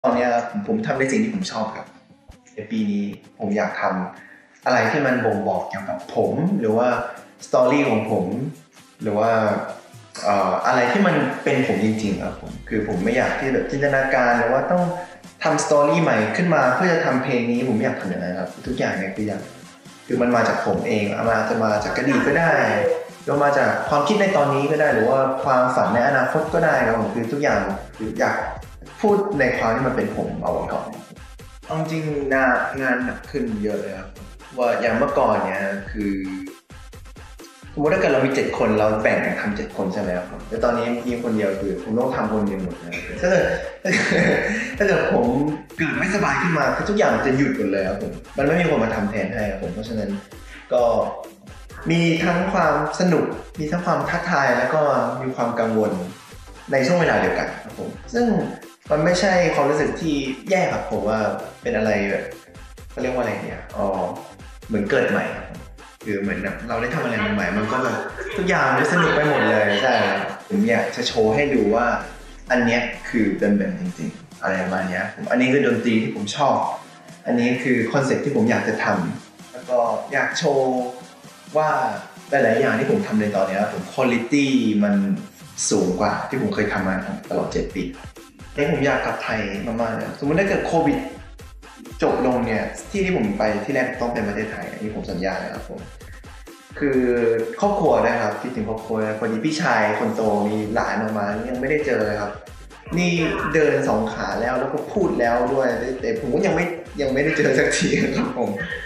ตอนนี้ผมทำในสิ่งที่ผมชอบครับในปีนี้ผมอยากทำอะไรที่มันบ่งบอกเกี่ยวกับผมหรือว่าสตอรี่ของผมหรือว่าอะไรที่มันเป็นผมจริงๆครับผมคือผมไม่อยากที่แบบจินตนาการหรือว่าต้องทำสตอรี่ใหม่ขึ้นมาเพื่อจะทำเพลงนี้ผมอยากทำอย่างนั้นครับทุกอย่างเนี่ยคือมันมาจากผมเองจะมาจากอดีตก็ได้หรือมาจากความคิดในตอนนี้ก็ได้หรือว่าความฝันในอนาคตก็ได้ครับผมคือทุกอย่างคืออยากพูดในความที่มันเป็นผมเอาไว้ก่อนจริงๆงานหนักขึ้นเยอะเลยครับว่าอย่างเมื่อก่อนเนี่ยคือสมมติถ้าเกิดเรามี7คนเราแบ่งกันทำ7คนใช่ไหมครับแต่ตอนนี้มีคนเดียวคือผมต้องทำคนเดียวหมดเลยถ้าเกิดผมเกิดไม่สบายขึ้นมาทุกอย่างจะหยุดหมดเลยครับผมมันไม่มีคนมาทำแทนให้ครับผมเพราะฉะนั้นก็มีทั้งความสนุกมีทั้งความท้าทายแล้วก็มีความกังวลในช่วงเวลาเดียวกันครับผมซึ่งมันไม่ใช่ความรู้สึกที่แย่ครับผมว่าเป็นอะไรแบบเขาเรียกว่าอะไรเนี่ยเหมือนเกิดใหม่ครับคือเหมือนเราได้ทำอะไรใหม่ๆมันก็แบบทุกอย่างมันสนุกไปหมดเลยใช่ผมอยากจะโชว์ให้ดูว่าอันเนี้ยคือเป็นแบบจริงๆอะไรประมาณนี้อันนี้คือดนตรีที่ผมชอบอันนี้คือคอนเซ็ปต์ที่ผมอยากจะทำแล้วก็อยากโชว์ว่าหลายๆอย่างที่ผมทำในตอนนี้ผมคุณภาพมันสูงกว่าที่ผมเคยทำมาตลอด7 ปีนี่ผมอยากกลับไทยมากๆเลยสมมติถ้าเกิดโควิดจบลงเนี่ยที่ผมไปที่แรกต้องเป็นประเทศไทยอันนี้ผมสัญญาเลยครับผมคือครอบครัวนะครับคิดถึงครอบครัวพอดีพี่ชายคนโตมีหลานออกมายังไม่ได้เจอเลยครับนี่เดิน2 ขาแล้วก็พูดแล้วด้วยแต่ผมก็ยังไม่ได้เจอสักทีครับผม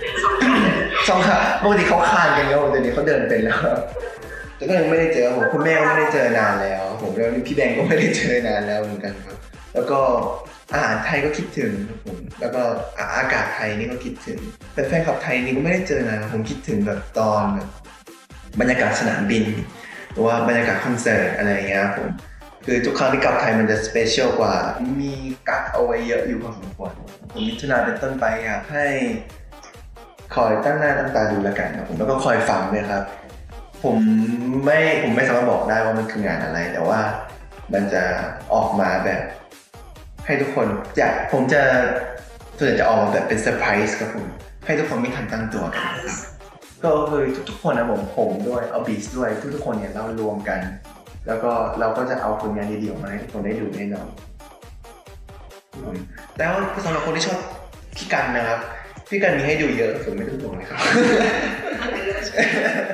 2 ขาปกติเขาคลานกันแล้วแต่นี้เขาเดินเป็นแล้วแต่ก็ยังไม่ได้เจอผมคุณแม่ก็ไม่ได้เจอนานแล้วผมแล้วพี่แบงก์ก็ไม่ได้เจอนานแล้วเหมือนกันครับแล้วก็อาหารไทยก็คิดถึงครับผมแล้วก็อากาศไทยนี่ก็คิดถึงแต่แฟนคลับไทยนี่ก็ไม่ได้เจอนานผมคิดถึงแบบตอนแบบบรรยากาศสนามบินหรือว่าบรรยากาศคอนเสิร์ตอะไรอย่างเงี้ยผมคือทุกครั้งที่กลับไทยมันจะสเปเชียลกว่ามีกักเอาไว้เยอะอยู่พอสมควรผมมิถุนาเป็นต้นไปอยากให้คอยตั้งหน้าตั้งตาดูแล้วกันครับผมแล้วก็คอยฟังด้วยครับผมไม่สามารถบอกได้ว่ามันคืองานอะไรแต่ว่ามันจะออกมาแบบให้ทุกคนผมจะส่วนใหญ่จะออกมาแบบเป็นเซอร์ไพรส์ครับผมให้ทุกคนไม่ทันตั้งตัวกันครับก็คือทุกๆคนนะผมด้วยเอาบีสด้วยทุกคนเนี่ยเรารวมกันแล้วก็เราก็จะเอาผลงานดีๆออกมาให้ทุกคนได้ดูแน่นอนแล้วสำหรับคนที่ชอบพี่กันนะครับพี่กันมีให้ดูเยอะผมไม่ต้องห่วงเลยครับ